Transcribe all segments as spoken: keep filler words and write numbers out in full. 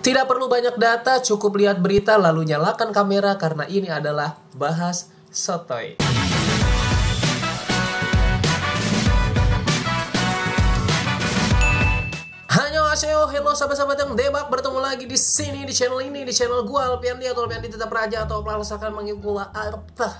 Tidak perlu banyak data, cukup lihat berita lalu nyalakan kamera karena ini adalah Bahas Sotoy. Annyeonghaseyo, hello sahabat-sahabat yang debak, bertemu lagi di sini di channel ini, di channel gua Alpiandi atau Alpiandi tetap raja atau merasakan manggil gua apa?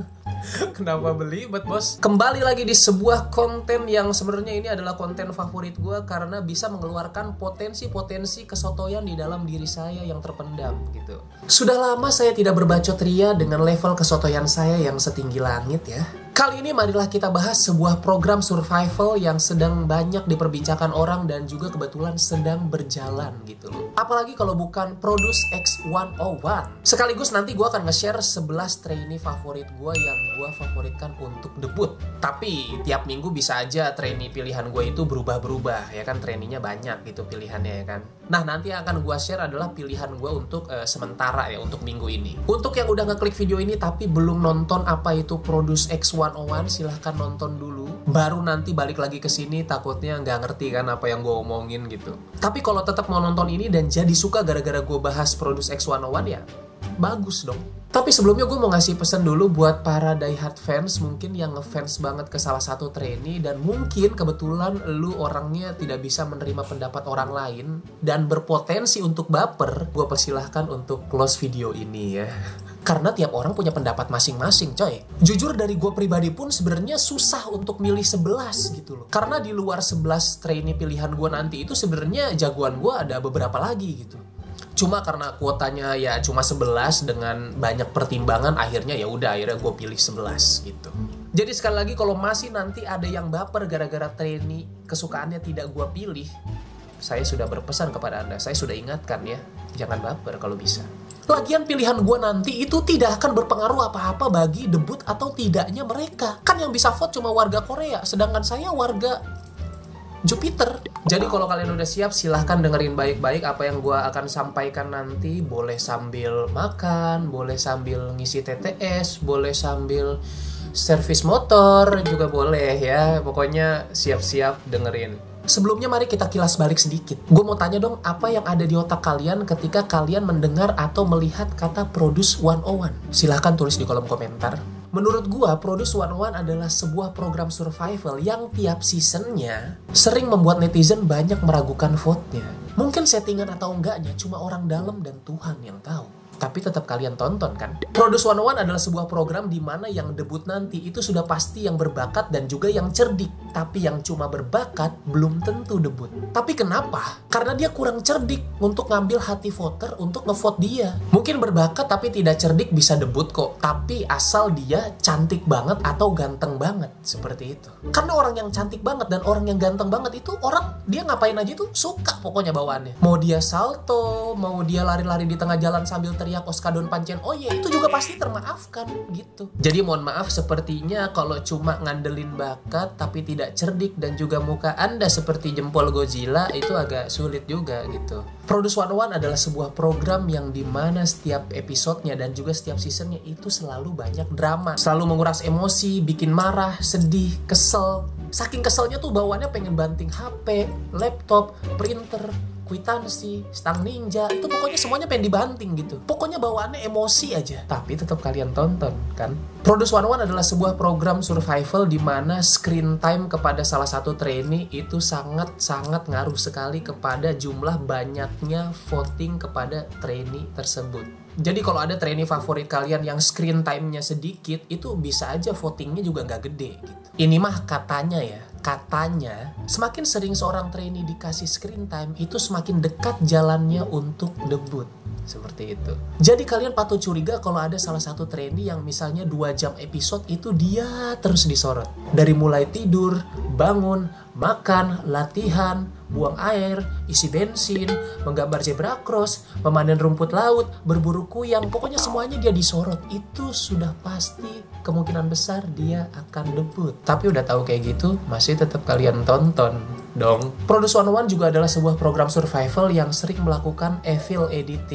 Kenapa belibet bos? Kembali lagi di sebuah konten yang sebenarnya ini adalah konten favorit gue karena bisa mengeluarkan potensi-potensi kesotoyan di dalam diri saya yang terpendam gitu. Sudah lama saya tidak berbacot ria dengan level kesotoyan saya yang setinggi langit ya. Kali ini marilah kita bahas sebuah program survival yang sedang banyak diperbincangkan orang dan juga kebetulan sedang berjalan gitu loh. Apalagi kalau bukan Produce X seratus satu. Sekaligus nanti gue akan nge-share sebelas trainee favorit gue yang gue favoritkan untuk debut. Tapi tiap minggu bisa aja trainee pilihan gue itu berubah-berubah ya kan, trainee-nya banyak gitu pilihannya ya kan. Nah nanti yang akan gue share adalah pilihan gue untuk uh, sementara ya, untuk minggu ini. Untuk yang udah ngeklik video ini tapi belum nonton apa itu Produce X seratus satu, silahkan nonton dulu. Baru nanti balik lagi ke sini, takutnya nggak ngerti kan apa yang gue omongin gitu. Tapi kalau tetap mau nonton ini dan jadi suka gara-gara gue bahas Produce X seratus satu ya bagus dong. Tapi sebelumnya gue mau ngasih pesan dulu buat para diehard fans mungkin yang ngefans banget ke salah satu trainee dan mungkin kebetulan lu orangnya tidak bisa menerima pendapat orang lain dan berpotensi untuk baper, gue persilahkan untuk close video ini ya. Karena tiap orang punya pendapat masing-masing coy. Jujur dari gue pribadi pun sebenarnya susah untuk milih sebelas gitu loh. Karena di luar sebelas trainee pilihan gue nanti itu sebenarnya jagoan gue ada beberapa lagi gitu. Cuma karena kuotanya ya cuma sebelas dengan banyak pertimbangan akhirnya ya udah akhirnya gue pilih sebelas gitu. Jadi sekali lagi kalau masih nanti ada yang baper gara-gara trainee kesukaannya tidak gue pilih, saya sudah berpesan kepada Anda, saya sudah ingatkan ya, jangan baper kalau bisa. Lagian pilihan gue nanti itu tidak akan berpengaruh apa-apa bagi debut atau tidaknya mereka. Kan yang bisa vote cuma warga Korea, sedangkan saya warga Jupiter. Jadi kalau kalian udah siap silahkan dengerin baik-baik apa yang gue akan sampaikan nanti. Boleh sambil makan, boleh sambil ngisi T T S, boleh sambil servis motor juga boleh ya. Pokoknya siap-siap dengerin. Sebelumnya mari kita kilas balik sedikit. Gue mau tanya dong, apa yang ada di otak kalian ketika kalian mendengar atau melihat kata Produce seratus satu? Silahkan tulis di kolom komentar. Menurut gua, Produce seratus satu adalah sebuah program survival yang tiap seasonnya sering membuat netizen banyak meragukan vote-nya. Mungkin settingan atau enggaknya cuma orang dalam dan Tuhan yang tahu. Tapi tetap kalian tonton kan? Produce seratus satu adalah sebuah program di mana yang debut nanti itu sudah pasti yang berbakat dan juga yang cerdik. Tapi yang cuma berbakat belum tentu debut. Tapi kenapa? Karena dia kurang cerdik untuk ngambil hati voter untuk ngevote dia. Mungkin berbakat tapi tidak cerdik bisa debut kok. Tapi asal dia cantik banget atau ganteng banget. Seperti itu. Karena orang yang cantik banget dan orang yang ganteng banget itu orang dia ngapain aja tuh suka pokoknya bawaannya. Mau dia salto, mau dia lari-lari di tengah jalan sambil teriak ya Oskadon pancen, oh ya itu juga pasti termaafkan gitu. Jadi mohon maaf sepertinya kalau cuma ngandelin bakat tapi tidak cerdik dan juga muka Anda seperti jempol Godzilla itu agak sulit juga gitu. Produce seratus satu adalah sebuah program yang dimana setiap episodenya dan juga setiap seasonnya itu selalu banyak drama, selalu menguras emosi, bikin marah, sedih, kesel. Saking keselnya tuh bawaannya pengen banting H P, laptop, printer, kwitansi, stang ninja, itu pokoknya semuanya pengen dibanting gitu. Pokoknya bawaannya emosi aja. Tapi tetap kalian tonton kan. Produce seratus satu adalah sebuah program survival di mana screen time kepada salah satu trainee itu sangat-sangat ngaruh sekali kepada jumlah banyaknya voting kepada trainee tersebut. Jadi kalau ada trainee favorit kalian yang screen time-nya sedikit, itu bisa aja votingnya juga nggak gede gitu. Ini mah katanya ya, katanya semakin sering seorang trainee dikasih screen time, itu semakin dekat jalannya untuk debut. Seperti itu. Jadi kalian patut curiga kalau ada salah satu trainee yang misalnya dua jam episode itu dia terus disorot. Dari mulai tidur, bangun, makan, latihan, buang air, isi bensin, menggambar zebra cross, memanen rumput laut, berburu kuyang, pokoknya semuanya dia disorot. Itu sudah pasti kemungkinan besar dia akan debut. Tapi udah tahu kayak gitu, masih tetap kalian tonton dong. Produce seratus satu juga adalah sebuah program survival yang sering melakukan evil editing.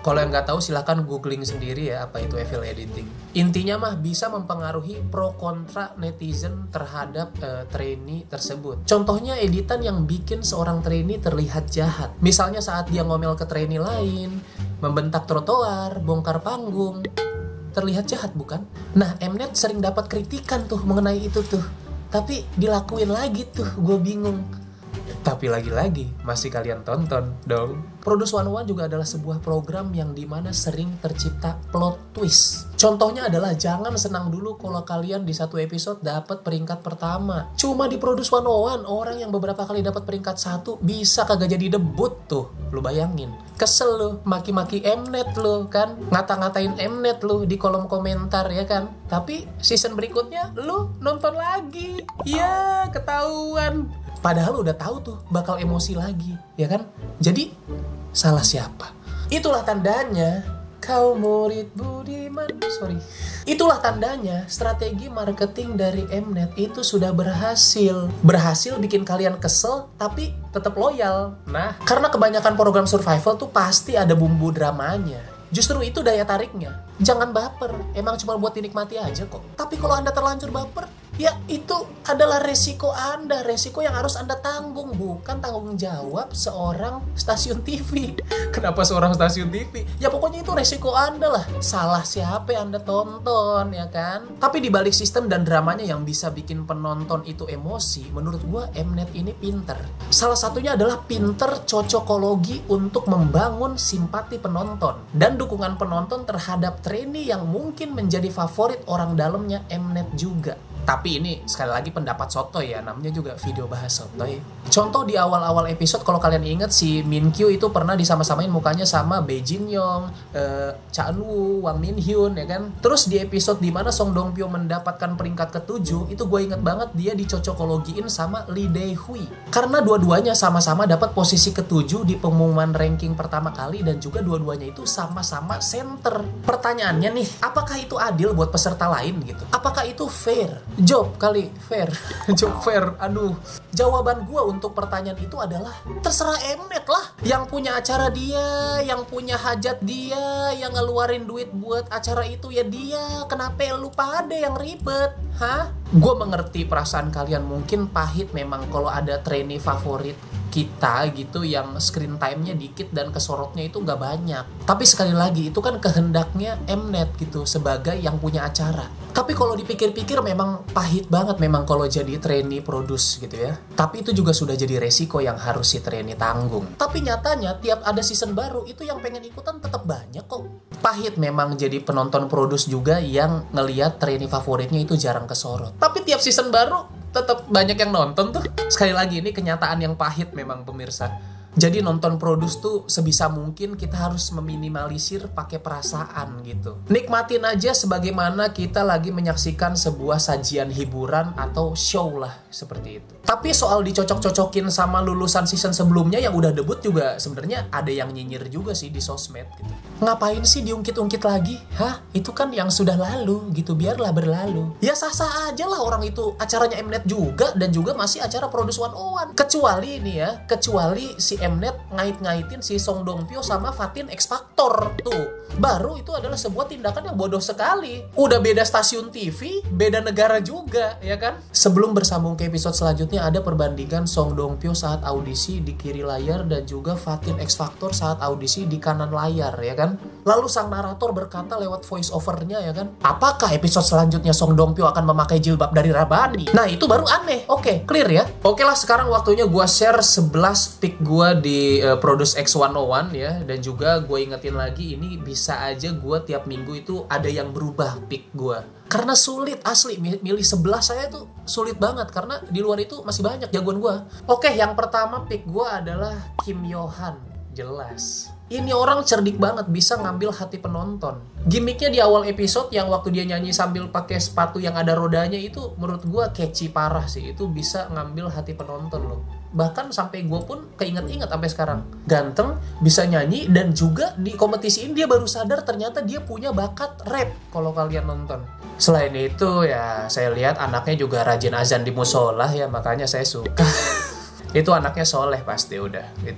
Kalau yang nggak tahu silahkan googling sendiri ya apa itu evil editing. Intinya mah bisa mempengaruhi pro kontra netizen terhadap uh, trainee tersebut. Contohnya editan yang bikin seorang trainee terlihat jahat. Misalnya saat dia ngomel ke trainee lain, membentak trotoar, bongkar panggung. Terlihat jahat bukan? Nah, Mnet sering dapat kritikan tuh mengenai itu tuh. Tapi dilakuin lagi tuh, gue bingung. Tapi lagi-lagi masih kalian tonton dong. Produce seratus satu juga adalah sebuah program yang dimana sering tercipta plot twist. Contohnya adalah jangan senang dulu kalau kalian di satu episode dapat peringkat pertama. Cuma di Produce seratus satu orang yang beberapa kali dapat peringkat satu bisa kagak jadi debut tuh. Lu bayangin. Kesel lu, maki-maki Mnet lu kan, ngata-ngatain Mnet lu di kolom komentar ya kan. Tapi season berikutnya lu nonton lagi. Ya, ketahuan. Padahal udah tahu tuh bakal emosi lagi, ya kan? Jadi salah siapa? Itulah tandanya kau murid budiman. Sorry. Itulah tandanya strategi marketing dari Mnet itu sudah berhasil. Berhasil bikin kalian kesel tapi tetap loyal. Nah, karena kebanyakan program survival tuh pasti ada bumbu dramanya. Justru itu daya tariknya. Jangan baper, emang cuma buat dinikmati aja kok. Tapi kalau Anda terlanjur baper, ya itu adalah resiko Anda, resiko yang harus Anda tanggung, bukan tanggung jawab seorang stasiun T V. Kenapa seorang stasiun T V? Ya pokoknya itu resiko Anda lah. Salah siapa yang Anda tonton, ya kan? Tapi di balik sistem dan dramanya yang bisa bikin penonton itu emosi, menurut gua Mnet ini pinter. Salah satunya adalah pinter cocokologi untuk membangun simpati penonton dan dukungan penonton terhadap trainee yang mungkin menjadi favorit orang dalamnya Mnet juga. Tapi ini sekali lagi pendapat sotoy ya, namanya juga video bahas sotoy. Contoh di awal-awal episode kalau kalian inget si Min Kyu itu pernah disama-samain mukanya sama Bae Jin Young, uh, Cha Eun Woo, Wang Min Hyun ya kan. Terus di episode dimana Song Dong Pyo mendapatkan peringkat ketujuh, itu gue inget banget dia dicocokologiin sama Lee Dae Hui. Karena dua-duanya sama-sama dapat posisi ketujuh di pengumuman ranking pertama kali dan juga dua-duanya itu sama-sama center. Pertanyaannya nih, apakah itu adil buat peserta lain gitu? Apakah itu fair? Job kali, fair. Job fair, aduh. Jawaban gue untuk pertanyaan itu adalah terserah Mnet lah. Yang punya acara dia, yang punya hajat dia, yang ngeluarin duit buat acara itu ya dia. Kenapa lu pada yang ribet? Hah? Gue mengerti perasaan kalian, mungkin pahit memang kalau ada trainee favorit kita gitu yang screen time-nya dikit dan kesorotnya itu nggak banyak. Tapi sekali lagi itu kan kehendaknya Mnet gitu sebagai yang punya acara. Tapi kalau dipikir-pikir memang pahit banget memang kalau jadi trainee produce gitu ya. Tapi itu juga sudah jadi resiko yang harus si trainee tanggung. Tapi nyatanya tiap ada season baru itu yang pengen ikutan tetap banyak kok. Pahit memang jadi penonton produce juga yang ngelihat trainee favoritnya itu jarang kesorot. Tapi tiap season baru tetap banyak yang nonton tuh. Sekali lagi ini kenyataan yang pahit memang pemirsa. Jadi nonton produce tuh sebisa mungkin kita harus meminimalisir pakai perasaan gitu. Nikmatin aja sebagaimana kita lagi menyaksikan sebuah sajian hiburan atau show lah seperti itu. Tapi soal dicocok-cocokin sama lulusan season sebelumnya yang udah debut juga sebenarnya ada yang nyinyir juga sih di sosmed gitu. Ngapain sih diungkit-ungkit lagi? Hah? Itu kan yang sudah lalu gitu, biarlah berlalu. Ya sah-sah aja lah orang itu acaranya Mnet juga dan juga masih acara Produce seratus satu. Kecuali ini ya, kecuali si Mnet ngait-ngaitin si Song Dong Pyo sama Fatin X Factor tuh. Baru itu adalah sebuah tindakan yang bodoh sekali. Udah beda stasiun T V, beda negara juga, ya kan? Sebelum bersambung ke episode selanjutnya ada perbandingan Song Dong Pyo saat audisi di kiri layar dan juga Fatin X Factor saat audisi di kanan layar, ya kan? Lalu sang narator berkata lewat voice overnya, ya kan? Apakah episode selanjutnya Song Dong Pyo akan memakai jilbab dari Rabani? Nah, itu baru aneh. Oke, clear ya? Oke lah, sekarang waktunya gua share sebelas pick gua di uh, Produce X seratus satu ya. Dan juga gue ingetin lagi, ini bisa aja gue tiap minggu itu ada yang berubah pick gue. Karena sulit asli, milih sebelas saya tuh sulit banget. Karena di luar itu masih banyak jagoan gue. Oke, yang pertama pick gue adalah Kim Yo Han. Jelas. Ini orang cerdik banget, bisa ngambil hati penonton. Gimiknya di awal episode yang waktu dia nyanyi sambil pakai sepatu yang ada rodanya itu menurut gue catchy parah sih. Itu bisa ngambil hati penonton loh. Bahkan sampai gue pun keinget-inget sampai sekarang. Ganteng, bisa nyanyi, dan juga di kompetisi ini dia baru sadar ternyata dia punya bakat rap kalau kalian nonton. Selain itu ya saya lihat anaknya juga rajin azan di musola ya, makanya saya suka. Itu anaknya soleh pasti udah. Itu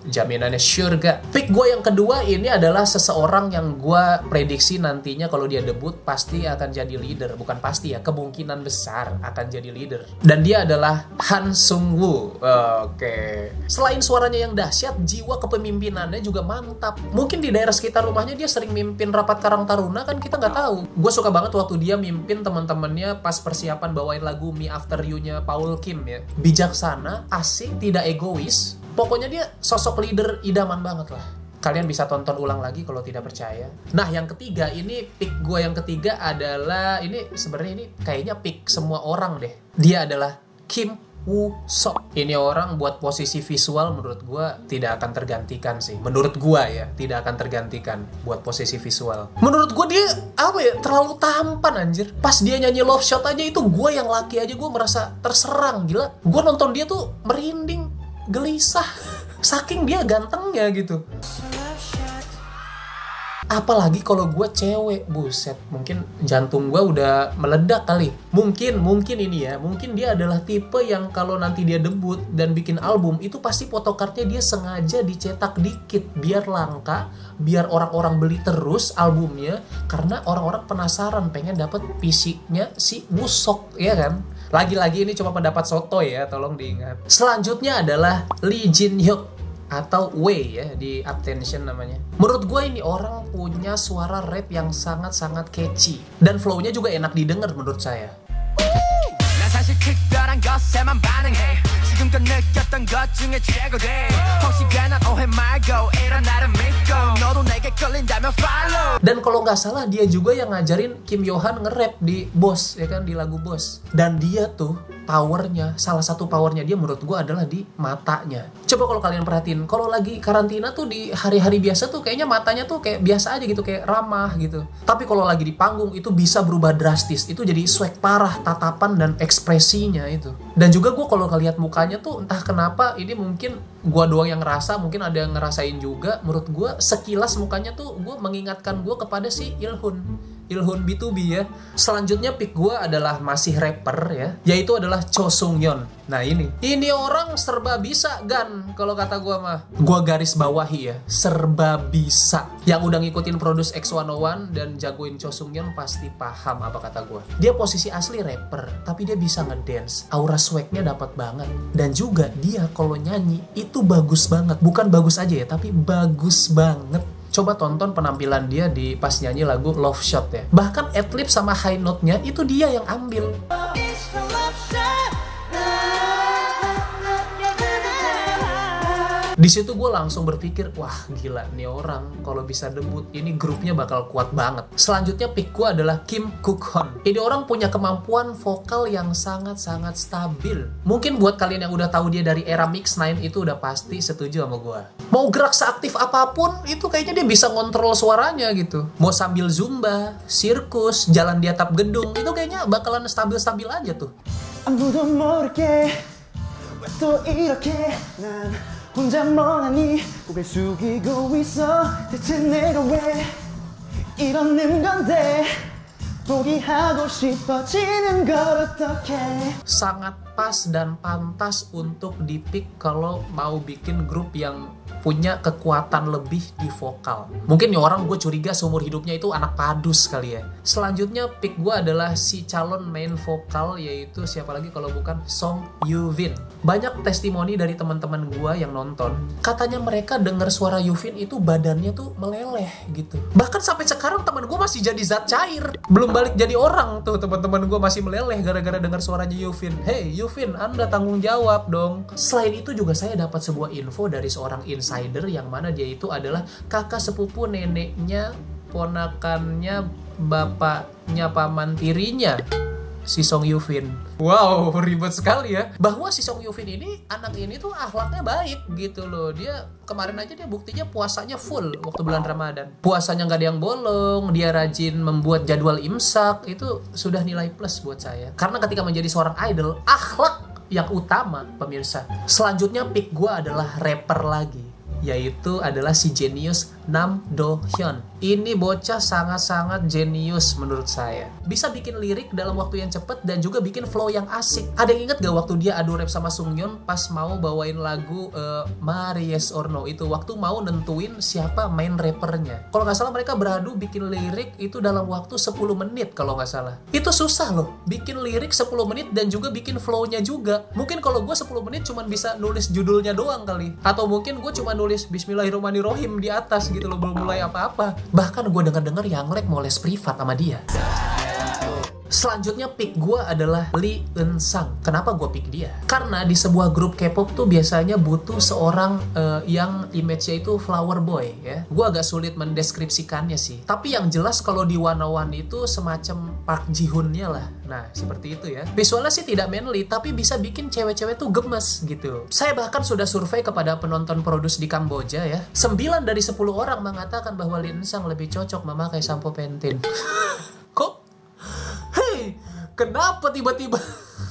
jaminannya surga. Pick gue yang kedua ini adalah seseorang yang gue prediksi nantinya kalau dia debut pasti akan jadi leader. Bukan pasti ya, kemungkinan besar akan jadi leader. Dan dia adalah Han Sung-woo. Oke. Selain suaranya yang dahsyat, jiwa kepemimpinannya juga mantap. Mungkin di daerah sekitar rumahnya dia sering mimpin rapat Karang Taruna, kan kita nggak tahu. Gue suka banget waktu dia mimpin teman-temannya pas persiapan bawain lagu Me After You-nya Paul Kim ya. Bijaksana, asik, tidak egois. Pokoknya dia sosok leader idaman banget lah. Kalian bisa tonton ulang lagi kalau tidak percaya. Nah, yang ketiga ini pick gue yang ketiga adalah ini sebenarnya ini kayaknya pick semua orang deh. Dia adalah Kim Woo Sok. Ini orang buat posisi visual menurut gue tidak akan tergantikan sih. Menurut gue ya, tidak akan tergantikan buat posisi visual. Menurut gue dia apa ya, terlalu tampan anjir. Pas dia nyanyi Love Shot aja itu gue yang laki aja gue merasa terserang, gila. Gue nonton dia tuh merinding, gelisah. Saking dia gantengnya gitu. Apalagi kalau gue cewek, buset, mungkin jantung gue udah meledak kali. Mungkin, mungkin ini ya, mungkin dia adalah tipe yang kalau nanti dia debut dan bikin album, itu pasti photocardnya dia sengaja dicetak dikit, biar langka, biar orang-orang beli terus albumnya, karena orang-orang penasaran, pengen dapet P C-nya si Woo Sok, ya kan? Lagi-lagi ini cuma pendapat sotoy ya, tolong diingat. Selanjutnya adalah Lee Jin Hyuk atau Wei ya, di Attention namanya. Menurut gue ini orang punya suara rap yang sangat-sangat catchy dan flow-nya juga enak didengar menurut saya. Dan kalau nggak salah dia juga yang ngajarin Kim Yohan nge-rap di Boss ya kan, di lagu Boss. Dan dia tuh powernya, salah satu powernya dia menurut gue adalah di matanya. Coba kalau kalian perhatiin, kalau lagi karantina tuh di hari-hari biasa tuh kayaknya matanya tuh kayak biasa aja gitu, kayak ramah gitu. Tapi kalau lagi di panggung itu bisa berubah drastis, itu jadi swag parah, tatapan dan ekspresinya itu. Dan juga gue kalau ngeliat mukanya tuh entah kenapa ini mungkin gue doang yang ngerasa, mungkin ada yang ngerasain juga. Menurut gue sekilas mukanya tuh gue mengingatkan gue kepada si Ilhun. Ilhun B two B ya. Selanjutnya pick gue adalah masih rapper ya, yaitu adalah Cho Sung Yeon. Nah ini, ini orang serba bisa Gan, kalau kata gue mah. Gue garis bawahi ya, serba bisa. Yang udah ngikutin Produce X seratus satu dan jagoin Cho Sung Yeon pasti paham apa kata gue. Dia posisi asli rapper, tapi dia bisa ngedance. Aura swagnya dapat banget. Dan juga dia kalau nyanyi itu bagus banget. Bukan bagus aja ya, tapi bagus banget. Coba tonton penampilan dia di pas nyanyi lagu Love Shot ya. Bahkan adlib sama high note-nya itu dia yang ambil. Di situ gue langsung berpikir, wah gila nih orang kalau bisa debut ini grupnya bakal kuat banget. Selanjutnya pick gue adalah Kim Kuk-hon. Ini orang punya kemampuan vokal yang sangat-sangat stabil. Mungkin buat kalian yang udah tahu dia dari era Mix nine itu udah pasti setuju sama gue. Mau gerak seaktif apapun itu kayaknya dia bisa ngontrol suaranya gitu. Mau sambil zumba, sirkus, jalan di atap gedung itu kayaknya bakalan stabil-stabil aja tuh. 아무도 모르게 또 이렇게 난 혼자 멍하니 고개 숙이고 있어 대체 내가 왜 이러는 건데 포기하고 싶어지는 걸 어떡해. Sangat pas dan pantas untuk dipick kalau mau bikin grup yang punya kekuatan lebih di vokal. Mungkin nih orang gue curiga seumur hidupnya itu anak padus kali ya. Selanjutnya pick gue adalah si calon main vokal, yaitu siapa lagi kalau bukan Song Yuvin. Banyak testimoni dari teman-teman gue yang nonton, katanya mereka denger suara Yuvin itu badannya tuh meleleh gitu. Bahkan sampai sekarang teman gue masih jadi zat cair, belum balik jadi orang tuh teman-teman gue masih meleleh gara-gara dengar suaranya Yuvin. Hey Yuvin, Anda tanggung jawab dong. Selain itu juga saya dapat sebuah info dari seorang insider yang mana dia itu adalah kakak sepupu neneknya, ponakannya, bapaknya, paman tirinya si Song Yuvin. Wow, ribet sekali ya. Bahwa si Song Yuvin ini, anak ini tuh akhlaknya baik gitu loh. Dia kemarin aja dia buktinya puasanya full waktu bulan Ramadan. Puasanya nggak ada yang bolong, dia rajin membuat jadwal imsak, itu sudah nilai plus buat saya. Karena ketika menjadi seorang idol, akhlak yang utama pemirsa. Selanjutnya pick gue adalah rapper lagi, yaitu adalah si jenius Nam Do Hyun. Ini bocah sangat-sangat jenius menurut saya. Bisa bikin lirik dalam waktu yang cepat dan juga bikin flow yang asik. Ada yang inget gak waktu dia adu rap sama Sunghyun pas mau bawain lagu uh, Mari Yes or No itu, waktu mau nentuin siapa main rappernya. Kalau nggak salah mereka beradu bikin lirik itu dalam waktu sepuluh menit kalau nggak salah. Itu susah loh, bikin lirik sepuluh menit dan juga bikin flow-nya juga. Mungkin kalau gue sepuluh menit cuma bisa nulis judulnya doang kali. Atau mungkin gue cuma nulis Bismillahirrahmanirrahim di atas gitu loh, belum mulai apa-apa. Bahkan gue denger-denger Yanglek mau les privat sama dia. Selanjutnya pick gue adalah Lee Eun Sang. Kenapa gue pick dia? Karena di sebuah grup K-pop tuh biasanya butuh seorang uh, yang image-nya itu flower boy ya. Gue agak sulit mendeskripsikannya sih. Tapi yang jelas kalau di One Oh One itu semacam Park Ji Hoon-nya lah. Nah seperti itu ya. Visualnya sih tidak manly, tapi bisa bikin cewek-cewek tuh gemes gitu. Saya bahkan sudah survei kepada penonton produs di Kamboja ya. sembilan dari sepuluh orang mengatakan bahwa Lee Eun Sang lebih cocok memakai sampo Pantene. Kok? Hei, kenapa tiba-tiba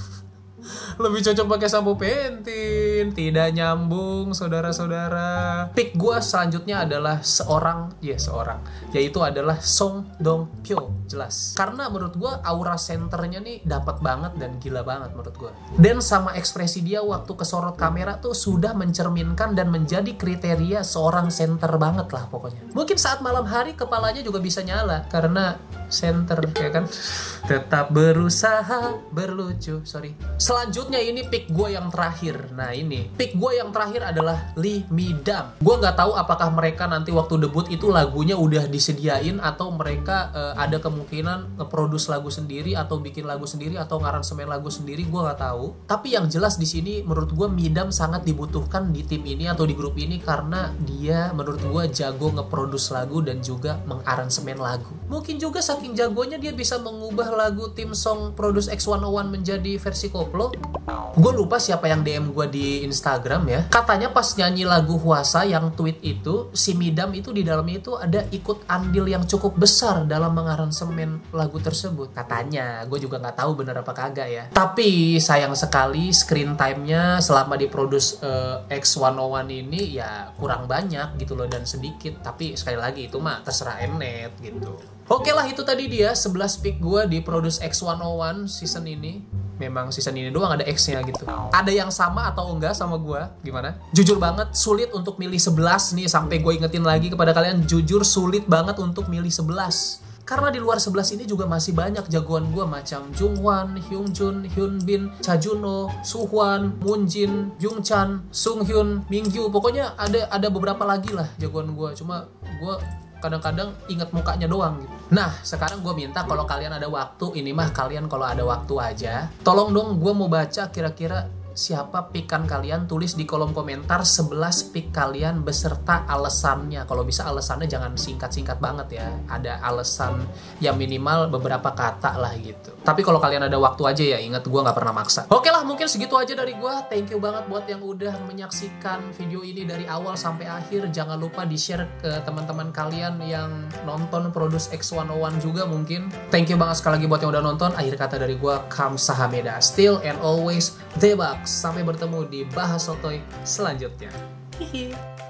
lebih cocok pakai sampo Pantene? Tidak nyambung, saudara-saudara. Pick gue selanjutnya adalah seorang, ya yeah, seorang, yaitu adalah Song Dong Pyo, jelas. Karena menurut gue aura senternya nih dapat banget dan gila banget menurut gue. Dan sama ekspresi dia waktu kesorot kamera tuh sudah mencerminkan dan menjadi kriteria seorang center banget lah pokoknya. Mungkin saat malam hari kepalanya juga bisa nyala karena center ya kan. Tetap berusaha berlucu. Sorry. Selanjutnya ini pick gue yang terakhir. Nah ini pick gue yang terakhir adalah Lee Mi-dam. Gue nggak tahu apakah mereka nanti waktu debut itu lagunya udah disediain atau mereka uh, ada kemungkinan nge-produce lagu sendiri atau bikin lagu sendiri atau ngaransemen lagu sendiri. Gue nggak tahu. Tapi yang jelas di sini menurut gue Mi-dam sangat dibutuhkan di tim ini atau di grup ini karena dia menurut gue jago nge-produce lagu dan juga mengaransemen lagu. Mungkin juga saking jagonya dia bisa mengubah lagu tim song Produce X seratus satu menjadi versi koplo. Gue lupa siapa yang D M gue di Instagram ya. Katanya pas nyanyi lagu Hwasa yang tweet itu, si Mi-dam itu di dalamnya itu ada ikut andil yang cukup besar dalam mengaransemen lagu tersebut. Katanya, gue juga nggak tahu bener apa kagak ya. Tapi sayang sekali screen time-nya selama di Produce uh, X seratus satu ini ya kurang banyak gitu loh dan sedikit. Tapi sekali lagi itu mah terserah Mnet gitu. Oke lah itu tadi dia sebelas pick gue di Produce X seratus satu season ini. Memang season ini doang ada X-nya gitu. Ada yang sama atau enggak sama gue? Gimana? Jujur banget sulit untuk milih sebelas nih. Sampai gue ingetin lagi kepada kalian, jujur sulit banget untuk milih sebelas. Karena di luar sebelas ini juga masih banyak jagoan gue macam Jungwon, Hyunjun, Hyunbin, Cha Junho, Suhwan, Moonjin, Jungchan, Sunghyun, Mingyu. Pokoknya ada ada beberapa lagi lah jagoan gue. Cuma gue kadang-kadang ingat mukanya doang gitu. Nah, sekarang gue minta kalau kalian ada waktu, ini mah kalian kalau ada waktu aja, tolong dong gue mau baca kira-kira siapa pikan kalian, tulis di kolom komentar sebelas pick kalian beserta alasannya. Kalau bisa alasannya jangan singkat-singkat banget ya. Ada alasan yang minimal beberapa kata lah gitu. Tapi kalau kalian ada waktu aja ya, ingat gue nggak pernah maksa. Oke lah, mungkin segitu aja dari gue. Thank you banget buat yang udah menyaksikan video ini dari awal sampai akhir. Jangan lupa di-share ke teman-teman kalian yang nonton Produce X seratus satu juga mungkin. Thank you banget sekali lagi buat yang udah nonton. Akhir kata dari gue, kamsahamnida. Still and always, Debak. Sampai bertemu di Bahas Sotoy selanjutnya. Hihi.